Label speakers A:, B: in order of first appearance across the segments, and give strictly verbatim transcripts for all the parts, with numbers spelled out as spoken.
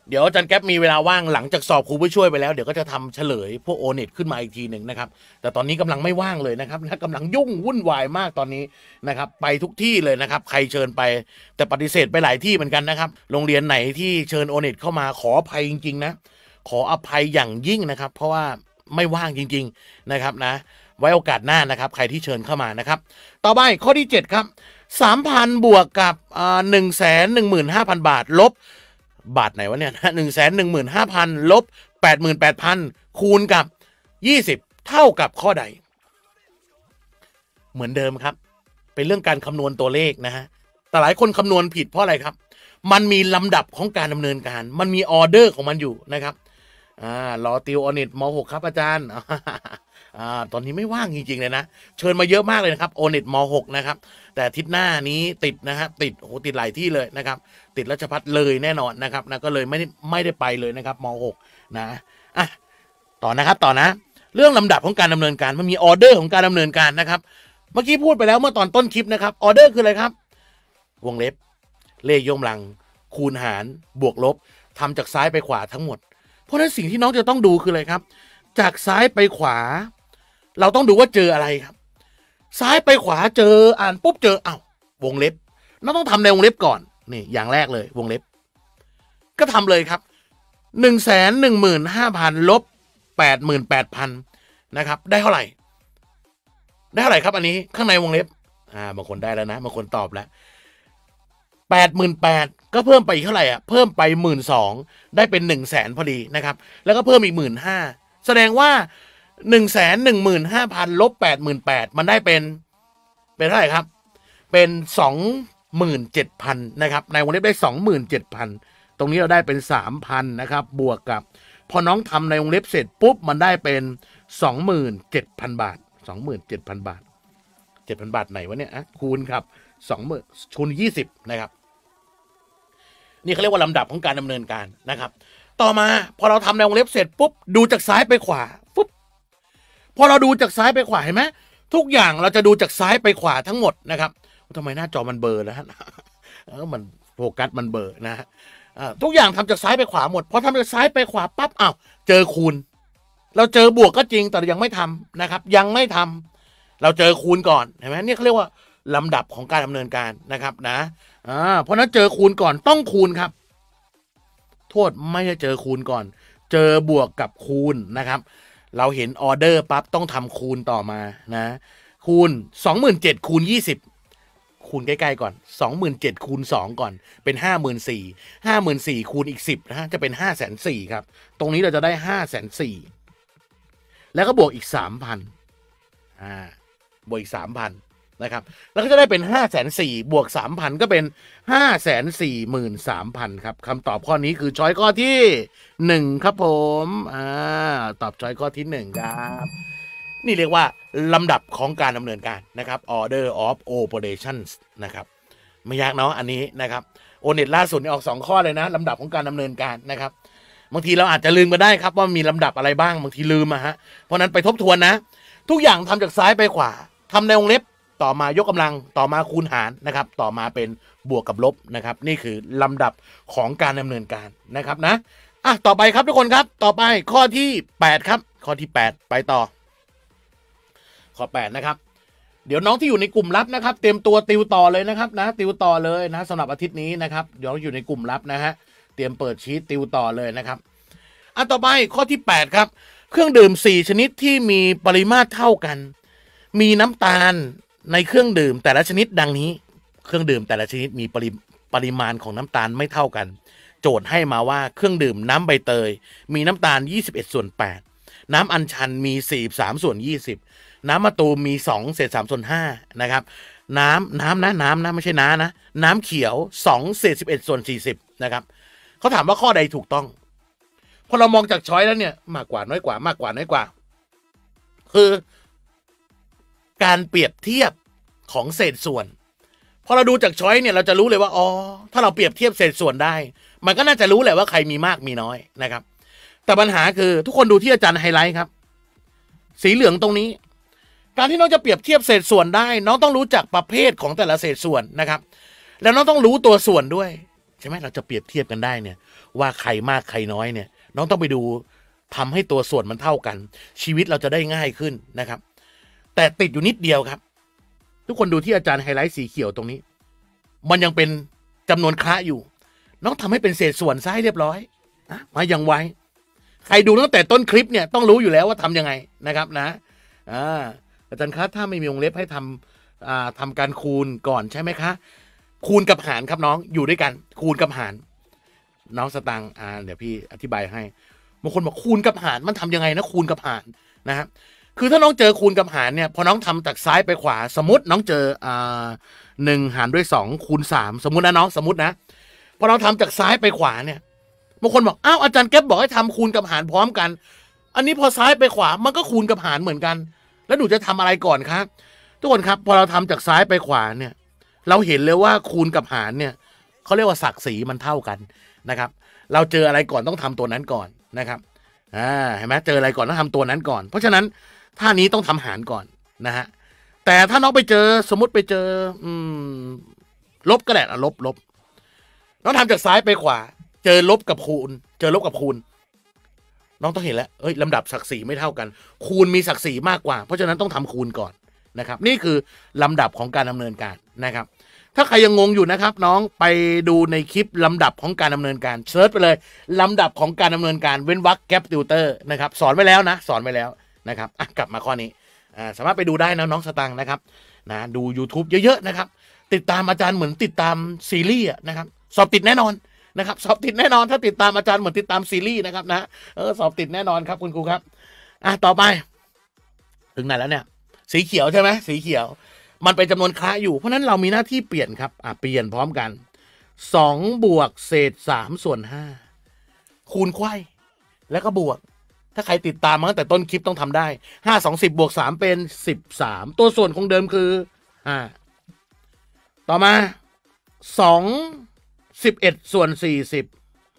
A: เดี๋ยวอาจารย์แก๊ปมีเวลาว่างหลังจากสอบครูผู้ช่วยไปแล้วเดี๋ยวก็จะทำเฉลยพวกโอเน็ตขึ้นมาอีกทีหนึ่งนะครับแต่ตอนนี้กำลังไม่ว่างเลยนะครับและกำลังยุ่งวุ่นวายมากตอนนี้นะครับไปทุกที่เลยนะครับใครเชิญไปแต่ปฏิเสธไปหลายที่เหมือนกันนะครับโรงเรียนไหนที่เชิญโอเน็ตเข้ามาขออภัยจริงๆนะขออภัยอย่างยิ่งนะครับเพราะว่าไม่ว่างจริงๆนะครับนะไว้โอกาสหน้านะครับใครที่เชิญเข้ามานะครับต่อไปข้อที่เจ็ดครับสามพันบวกกับอ่าหนึ่งแสนหนึ่งหมื่นห้าพันบาทลบบาทไหนวะเนี่ยหนึ่งแสนหนึ่งหมื่นห้าพันลบแปดหมื่นแปดพันคูณกับยี่สิบเท่ากับข้อใดเหมือนเดิมครับเป็นเรื่องการคำนวณตัวเลขนะฮะแต่หลายคนคำนวณผิดเพราะอะไรครับมันมีลำดับของการดำเนินการมันมีออเดอร์ของมันอยู่นะครับอ่ารอติวออเน็ตม หกครับอาจารย์อ่าตอนนี้ไม่ว่างจริงๆเลยนะเชิญมาเยอะมากเลยนะครับโอเน็ตม หกนะครับแต่อาทิตย์หน้านี้ติดนะฮะติดโอ้โหติดหลายที่เลยนะครับติดราชภัฏเลยแน่นอนนะครับนะก็เลยไม่ได้ไม่ได้ไปเลยนะครับม หกนะอ่ะต่อนะครับต่อนะเรื่องลำดับของการดำเนินการมันมีออเดอร์ของการดำเนินการนะครับเมื่อกี้พูดไปแล้วเมื่อตอนต้นคลิปนะครับออเดอร์คืออะไรครับวงเล็บเลขยกกำลังคูณหารบวกลบทำจากซ้ายไปขวาทั้งหมดเพราะฉะนั้นสิ่งที่น้องจะต้องดูคืออะไรครับจากซ้ายไปขวาเราต้องดูว่าเจออะไรครับซ้ายไปขวาเจออ่านปุ๊บเจออ้าววงเล็บเราต้องทำในวงเล็บก่อนนี่อย่างแรกเลยวงเล็บก็ทำเลยครับหนึ่งแสนหนึ่งหมื่นห้าพันลบแปดหมื่นแปดพันนะครับได้เท่าไหร่ได้เท่าไหร่ครับอันนี้ข้างในวงเล็บอ่าบางคนได้แล้วนะบางคนตอบแล้วแปดหมื่นแปดก็เพิ่มไปอีกเท่าไหร่อ่ะเพิ่มไปหมื่นสองได้เป็นหนึ่งแสนพอดีนะครับแล้วก็เพิ่มอีกหมื่นห้าแสดงว่าหนึ่งแสนหนึ่งหมื่นห้าพันลบแปดหมื่นแปดมันได้เป็นเป็นเท่าไหร่ครับเป็นสองหมื่นเจ็ดพันนะครับในวงเล็บได้สองหมื่นเจ็ดพันตรงนี้เราได้เป็นสามพันนะครับบวกกับพอน้องทำในวงเล็บเสร็จปุ๊บมันได้เป็นสองหมื่นเจ็ดพันบาทสองหมื่นเจ็ดพันบาทเจ็ดพันบาทไหนวะเนี่ยอ่ะคูณครับสองหมื่นคูณยี่สิบนะครับนี่เขาเรียกว่าลำดับของการดำเนินการนะครับต่อมาพอเราทำในวงเล็บเสร็จปุ๊บดูจากซ้ายไปขวาปุ๊บพอเราดูจากซ้ายไปขวาเห็นไหมทุกอย่างเราจะดูจากซ้ายไปขวาทั้งหมดนะครับทำไมหน้าจอมันเบลอแล้วฮะเออมันโฟกัสมันเบลอนะฮะทุกอย่างทำจากซ้ายไปขวาหมดพอทำจากซ้ายไปขวาปั๊บอ้าวเจอคูณเราเจอบวกก็จริงแต่ยังไม่ทำนะครับยังไม่ทำเราเจอคูณก่อนเห็นไหมนี่เขาเรียกว่าลำดับของการดำเนินการนะครับนะอ่าเพราะนั้นเจอคูณก่อนต้องคูณครับโทษไม่ใช่เจอคูณก่อนเจอบวกกับคูณนะครับเราเห็นออเดอร์ปั๊บต้องทำคูณต่อมานะคูณ สองหมื่นเจ็ดพัน คูณยี่สิบคูณใกล้ๆก่อน สองหมื่นเจ็ดพัน คูณสองก่อนเป็น ห้าหมื่นสี่พัน ห้าหมื่นสี่พัน คูณอีกสิบนะฮะจะเป็น ห้าแสนสี่หมื่น ครับตรงนี้เราจะได้ ห้าแสนสี่หมื่น แล้วก็บวกอีก สามพัน อ่าบวกอีก สามพัน นะครับแล้วก็จะได้เป็น ห้าแสนสี่หมื่น บวก สามพัน ก็เป็น ห้าแสนสี่หมื่นสามพัน ครับคำตอบข้อนี้คือช้อยข้อที่หนึ่งครับผมอ่าตอบช้อยข้อที่หนึ่งครับนี่เรียกว่าลำดับของการดำเนินการนะครับ order of operations นะครับไม่ยากเนาะอันนี้นะครับโอเน็ตล่าสุดนี่ออกสองข้อเลยนะลำดับของการดำเนินการนะครับบางทีเราอาจจะลืมมาได้ครับว่ามีลำดับอะไรบ้างบางทีลืมอะฮะเพราะนั้นไปทบทวนนะทุกอย่างทำจากซ้ายไปขวาทำในวงเล็บต่อมายกกำลังต่อมาคูณหารนะครับต่อมาเป็นบวกกับลบนะครับนี่คือลำดับของการดำเนินการนะครับนะอ่ะต่อไปครับทุกคนครับต่อไปข้อที่แปดครับข้อที่แปดไปต่อข้อแปดนะครับเดี๋ยวน้องที่อยู่ในกลุ่มลับนะครับเตรียมตัวติวต่อเลยนะครับนะติวต่อเลยนะสำหรับอาทิตย์นี้นะครับเดี๋ยวอยู่ในกลุ่มลับนะฮะเตรียมเปิดชีตติวต่อเลยนะครับอ่ะต่อไปข้อที่แปดครับเครื่องดื่มสี่ชนิดที่มีปริมาตรเท่ากันมีน้ำตาลในเครื่องดื่มแต่ละชนิดดังนี้เครื่องดื่มแต่ละชนิดมีปริปริมาณของน้ำตาลไม่เท่ากันโจทย์ให้มาว่าเครื่องดื่มน้ำใบเตยมีน้ำตาลยี่สิบเอ็ดส่วนแปดน้ำอัญชันมีสี่สิบสามส่วนยี่สิบน้ำมะตูมมีสองเศษสามส่วนห้านะครับน้ำน้ำนะน้ำนะไม่ใช่น้านะน้ำเขียวสองเศษสิบเอ็ดส่วนสี่สิบนะครับเขาถามว่าข้อใดถูกต้องพอเรามองจากช้อยแล้วเนี่ยมากกว่าน้อยกว่ามากกว่าน้อยกว่าคือการเปรียบเทียบของเศษส่วนพอเราดูจากช้อยเนี่ยเราจะรู้เลยว่าอ๋อถ้าเราเปรียบเทียบเศษส่วนได้มันก็น่าจะรู้แหละว่าใครมีมากมีน้อยนะครับแต่ปัญหาคือทุกคนดูที่อาจารย์ไฮไลท์ครับสีเหลืองตรงนี้การที่น้องจะเปรียบเทียบเศษส่วนได้น้องต้องรู้จักประเภทของแต่ละเศษส่วนนะครับแล้วน้องต้องรู้ตัวส่วนด้วยช่ไหมเราจะเปรียบเทียบกันได้เนี่ยว่าใครมากใครน้อยเนี่ยน้องต้องไปดูทำให้ตัวส่วนมันเท่ากันชีวิตเราจะได้ง่ายขึ้นนะครับแต่ติดอยู่นิดเดียวครับทุกคนดูที่อาจารย์ไฮไลท์สีเขียวตรงนี้มันยังเป็นจำนวนคละอยู่น้องทำให้เป็นเศษส่วนซะให้เรียบร้อยนะมายังไว้ใครดูตั้งแต่ต้นคลิปเนี่ยต้องรู้อยู่แล้วว่าทำยังไงนะครับนะอ่าอาจารย์คะถ้าไม่มีวงเล็บให้ทำอ่าทำการคูณก่อนใช่ไหมคะคูณกับหารครับน้องอยู่ด้วยกันคูณกับหารน้องสตังอ่าเดี๋ยวพี่อธิบายให้บางคนบอกคูณกับหารมันทำยังไงนะคูณกับหารนะครับคือถ้าน้องเจอคูณกับหารเนี่ยพอน้องทำจากซ้ายไปขวาสมมติน้องเจออ่าหนึ่งหารด้วยสองคูณสามสมมตินะน้องสมมตินะพอเราทำจากซ้ายไปขวาเนี่ยบางคนบอกอ้าวอาจารย์แก๊ปบอกให้ทำคูณกับหารพร้อมกันอันนี้พอซ้ายไปขวามันก็คูณกับหารเหมือนกันแล้วหนูจะทำอะไรก่อนครับทุกคนครับพอเราทำจากซ้ายไปขวาเนี่ยเราเห็นเลยว่าคูณกับหารเนี่ยเขาเรียกว่าศักดิ์ศรีมันเท่ากันนะครับเราเจออะไรก่อนต้องทำตัวนั้นก่อนนะครับอ่าเห็นไหมเจออะไรก่อนต้องทำตัวนั้นก่อนเพราะฉะนั้นท่านี้ต้องทำหารก่อนนะฮะแต่ถ้าน้องไปเจอสมมติไปเจออืมลบก็ได้อะลบลบน้องทำจากซ้ายไปขวาเจอลบกับคูณเจอลบกับคูณน้องต้องเห็นแล้วเอ้ยลำดับศักดิ์ศรีไม่เท่ากันคูณมีศักดิ์ศรีมากกว่าเพราะฉะนั้นต้องทำคูณก่อนนะครับนี่คือลำดับของการดำเนินการนะครับถ้าใครยังงงอยู่นะครับน้องไปดูในคลิปลำดับของการดำเนินการเซิร์ชไปเลยลำดับของการดำเนินการเว้นวรรคแกปติวเตอร์นะครับสอนไว้แล้วนะสอนไว้แล้วนะครับอ่ะกลับมาข้อนี้อ่าสามารถไปดูได้นะน้องสตังค์นะครับนะดู YouTube เยอะๆนะครับติดตามอาจารย์เหมือนติดตามซีรีส์นะครับสอบติดแน่นอนนะครับสอบติดแน่นอนถ้าติดตามอาจารย์เหมือนติดตามซีรีส์นะครับนะเออสอบติดแน่นอนครับคุณครูครับอ่ะต่อไปถึงไหนแล้วเนี่ยสีเขียวใช่ไหมสีเขียวมันเป็นจำนวนคละอยู่เพราะนั้นเรามีหน้าที่เปลี่ยนครับอ่ะเปลี่ยนพร้อมกันสองบวกเศษสามส่วนห้าคูณไขว้แล้วก็บวกถ้าใครติดตามมาตั้งแต่ต้นคลิปต้องทำได้ห้าสองสิบบวกสามเป็นสิบสามตัวส่วนคงเดิมคือห้าต่อมาสองสิบเอ็ดส่วนสี่สิบ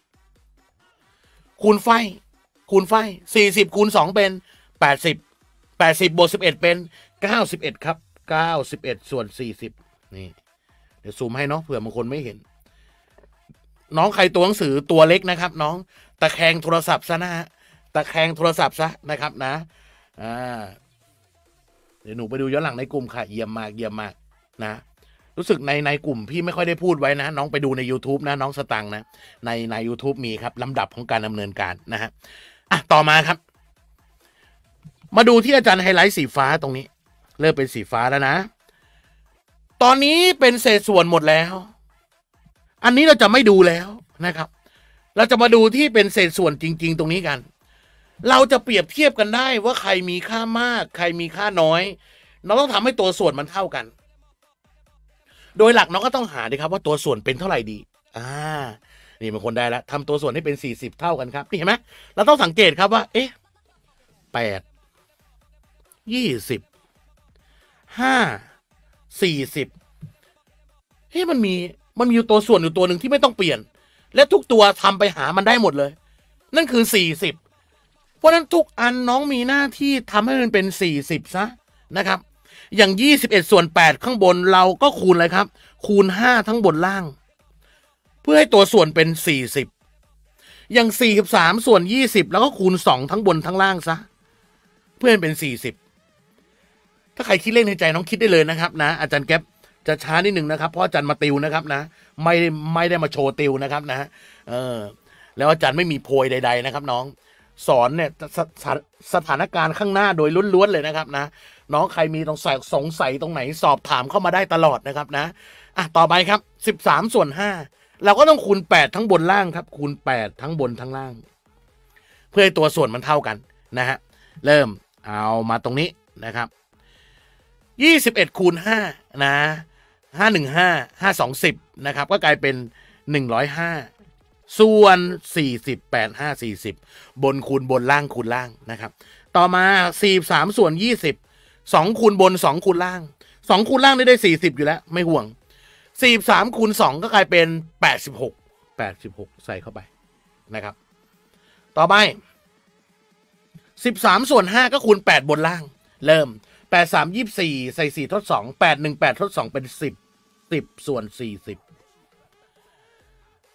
A: คูณไฟคูณไฟสี่สิบคูณสองเป็นแปดสิบแปดสิบบวกสิบเอ็ดเป็นเก้าสิบเอ็ดครับเก้าสิบเอ็ดส่วนสี่สิบนี่เดี๋ยวซูมให้เนาะเผื่อบางคนไม่เห็นน้องใครตัวหนังสือตัวเล็กนะครับน้องตะแคงโทรศัพท์ซะนะฮะตะแคงโทรศัพท์ซะนะครับนะอ่าเดี๋ยวหนูไปดูย้อนหลังในกลุ่มค่ะเยี่ยมมากเยี่ยมมากนะรู้สึกในในกลุ่มพี่ไม่ค่อยได้พูดไว้นะน้องไปดูใน YouTube นะน้องสตังค์นะในใน YouTube มีครับลำดับของการดำเนินการนะฮะอ่ะต่อมาครับมาดูที่อาจารย์ไฮไลท์สีฟ้าตรงนี้เริ่มเป็นสีฟ้าแล้วนะตอนนี้เป็นเศษส่วนหมดแล้วอันนี้เราจะไม่ดูแล้วนะครับเราจะมาดูที่เป็นเศษส่วนจริงๆตรงนี้กันเราจะเปรียบเทียบกันได้ว่าใครมีค่ามากใครมีค่าน้อยเราต้องทำให้ตัวส่วนมันเท่ากันโดยหลักน้องก็ต้องหาดีครับว่าตัวส่วนเป็นเท่าไหร่ดีอ่านี่บางคนได้แล้วทำตัวส่วนให้เป็นสี่สิบเท่ากันครับนี่เห็นไหมเราต้องสังเกตครับว่าเอ๊ะแปดยี่สิบห้าสี่สิบเฮ้ยมันมีมันมีตัวส่วนอยู่ตัวหนึ่งที่ไม่ต้องเปลี่ยนและทุกตัวทำไปหามันได้หมดเลยนั่นคือสี่สิบเพราะนั้นทุกอันน้องมีหน้าที่ทำให้มันเป็นสี่สิบซะนะครับอย่างยี่สิบเอ็ดส่วนแปดข้างบนเราก็คูณเลยครับคูณห้าทั้งบนล่างเพื่อให้ตัวส่วนเป็นสี่สิบอย่างสี่สิบสามส่วนยี่สิบแล้วก็คูณสองทั้งบนทั้งล่างซะเพื่อให้เป็นสี่สิบถ้าใครคิดเลขในใจน้องคิดได้เลยนะครับนะอาจารย์แก๊ปจะช้านิดหนึ่งนะครับเพราะอาจารย์มาติวนะครับนะไม่ไม่ได้มาโชว์ติวนะครับนะเออแล้วอาจารย์ไม่มีโพยใดๆนะครับน้องสอนเนี่ยสสสถานการณ์ข้างหน้าโดยล้วนๆเลยนะครับนะน้องใครมีตรงสงสัยตรงไหนสอบถามเข้ามาได้ตลอดนะครับนะอ่ะต่อไปครับสิบสามส่วนห้าเราก็ต้องคูณแปดทั้งบนล่างครับคูณแปดทั้งบนทั้งล่างเพื่อให้ตัวส่วนมันเท่ากันนะฮะเริ่มเอามาตรงนี้นะครับยี่สิบเอ็ดคูณห้านะห้าหนึ่งห้าห้าสองสิบนะครับก็กลายเป็นหนึ่งร้อยห้าส่วนสี่สิบแปดห้าสี่สิบบนคูณบนล่างคูณล่างนะครับต่อมาสี่สิบสามส่วนยี่สิบสองคูณบนสองคูณล่างสองคูณล่างได้ได้สี่สิบอยู่แล้วไม่ห่วงสี่สิบสามคูณสองก็กลายเป็นแปดสิบหก แปดสิบหกใส่เข้าไปนะครับต่อไปสิบสามส่วนห้าก็คูณแปดบนล่างเริ่มแปด สาม ยี่สิบสี่ใส่สี่ทดสอง แปด หนึ่ง แปดทดสองเป็นสิบ สิบส่วนสี่สิบ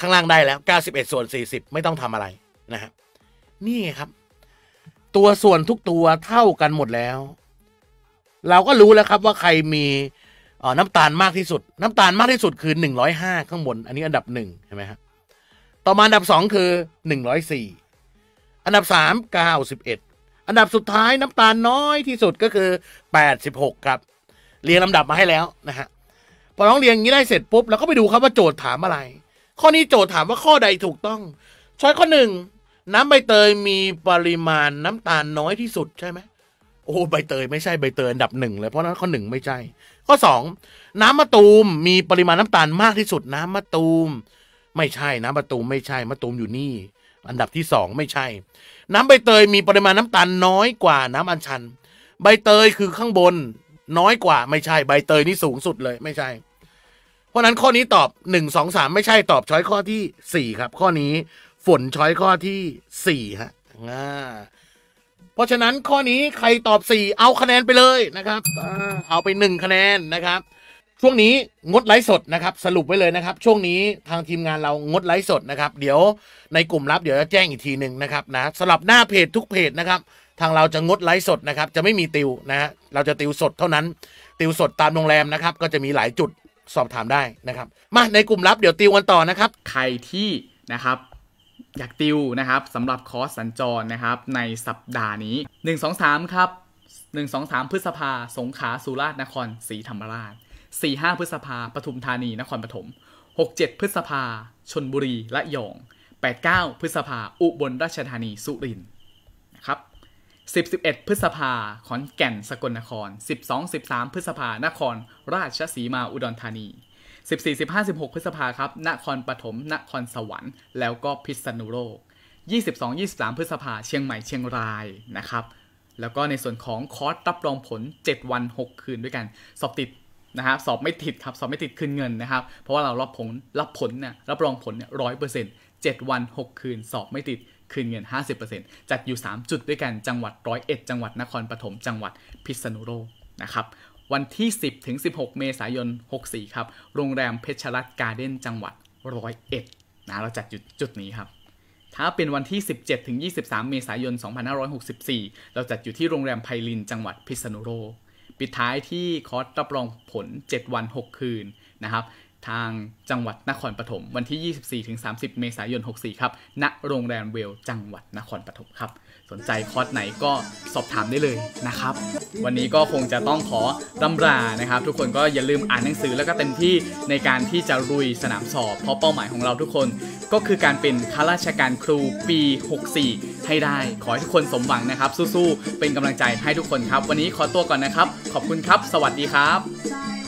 A: ข้างล่างได้แล้วเก้าสิบเอ็ดส่วนสี่สิบไม่ต้องทำอะไรนะครับนี่ครับตัวส่วนทุกตัวเท่ากันหมดแล้วเราก็รู้แล้วครับว่าใครมีเอ่อน้ำตาลมากที่สุดน้ำตาลมากที่สุดคือหนึ่งร้อยห้าข้างบนอันนี้อันดับหนึ่งใช่ไหมครับต่อมาอันดับสองคือหนึ่งร้อยสี่อันดับสามเก้าสิบเอ็ดอันดับสุดท้ายน้ำตาลน้อยที่สุดก็คือแปดสิบหกครับเรียงลำดับมาให้แล้วนะฮะพอน้องเรียงอย่างนี้ได้เสร็จปุ๊บเราก็ไปดูครับว่าโจทย์ถามอะไรข้อนี้โจทย์ถามว่าข้อใดถูกต้องช้อยข้อหนึ่งน้ำใบเตยมีปริมาณน้ำตาลน้อยที่สุดใช่ไหมโอ้ใบเตยไม่ใช่ใบเตยอันดับหนึ่งเลยเพราะนั้นข้อหนึ่งไม่ใช่ข้อสองน้ำมะตูมมีปริมาณน้ำตาลมากที่สุดน้ำมะตูมไม่ใช่น้ำมะตูมไม่ใช่มะตูมอยู่นี่อันดับที่สองไม่ใช่น้ำใบเตยมีปริมาณน้ำตาลน้อยกว่าน้ำอัญชันใบเตยคือข้างบนน้อยกว่าไม่ใช่ใบเตยนี่สูงสุดเลยไม่ใช่เพราะนั้นข้อนี้ตอบหนึ่ง สอง สามไม่ใช่ตอบช้อยข้อที่สี่ครับข้อนี้ฝนช้อยข้อที่สี่ฮะอ่าเพราะฉะนั้นข้อนี้ใครตอบสี่เอาคะแนนไปเลยนะครับเอาไปหนึ่งคะแนนนะครับช่วงนี้งดไลฟ์สดนะครับสรุปไว้เลยนะครับช่วงนี้ทางทีมงานเรางดไลฟ์สดนะครับเดี๋ยวในกลุ่มลับเดี๋ยวจะแจ้งอีกทีหนึ่งนะครับนะสำหรับหน้าเพจทุกเพจนะครับทางเราจะงดไลฟ์สดนะครับจะไม่มีติวนะฮะเราจะติวสดเท่านั้นติวสดตามโรงแรมนะครับก็จะมีหลายจุดสอบถามได้นะครับมาในกลุ่มลับเดี๋ยวติวกันต่อนะครับ
B: ใครที่นะครับอยากติวนะครับสำหรับคอร์สสัญจรนะครับในสัปดาห์นี้หนึ่ง สอง สามครับหนึ่ง สอง สามพฤษภาสงขลาสุราษฎร์นครศรีธรรมราชสี่ ห้าพฤษภาปทุมธานีนครปฐมหก เจ็ดพฤษภาชลบุรีระยองแปด เก้าพฤษภาอุบลราชธานีสุรินทร์นะครับสิบ สิบเอ็ดพฤษภาขอนแก่นสกลนครสิบสอง สิบสามพฤษภานครราชสีมาอุดรธานีสิบสี่ สิบห้า สิบหกพฤษภาครับนครปฐมนครสวรรค์แล้วก็พิษณุโลกยี่สิบสอง ยี่สิบสามพฤษภาเชียงใหม่เชียงรายนะครับแล้วก็ในส่วนของคอร์สรับรองผลเจ็ดวันหกคืนด้วยกันสอบติดนะครับสอบไม่ติดครับสอบไม่ติดคืนเงินนะครับเพราะว่าเรารับผลรับผลเนี่ยรับรองผลเนี่ย ร้อยเปอร์เซ็นต์ เจ็ดวันหกคืนสอบไม่ติดคืนเงิน ห้าสิบเปอร์เซ็นต์ จัดอยู่สามจุดด้วยกันจังหวัดร้อยเอ็ดจังหวัดนครปฐมจังหวัดพิษณุโลกนะครับวันที่สิบถึงสิบหกเมษายนหกสี่ครับโรงแรมเพชรรัตน์การ์เด้นจังหวัดร้อยเอ็ดนะเราจัดจุดจุดนี้ครับถ้าเป็นวันที่สิบเจ็ดถึงยี่สิบสามเมษายนสองพันห้าร้อยหกสิบสี่เราจัดอยู่ที่โรงแรมไพลินจังหวัดพิษณุโลกปิดท้ายที่คอร์สรับรองผลเจ็ดวันหกคืนนะครับทางจังหวัดนครปฐมวันที่ยี่สิบสี่ถึงสามสิบเมษายนหกสี่ครับณโรงแรมเวลจังหวัดนครปฐมครับสนใจคอร์สไหนก็สอบถามได้เลยนะครับวันนี้ก็คงจะต้องขอรำลานะครับทุกคนก็อย่าลืมอ่านหนังสือแล้วก็เต็มที่ในการที่จะลุยสนามสอบเพราะเป้าหมายของเราทุกคนก็คือการเป็นข้าราชการครูปีหกสี่ให้ได้ขอให้ทุกคนสมหวังนะครับสู้ๆเป็นกำลังใจให้ทุกคนครับวันนี้ขอตัวก่อนนะครับขอบคุณครับสวัสดีครับ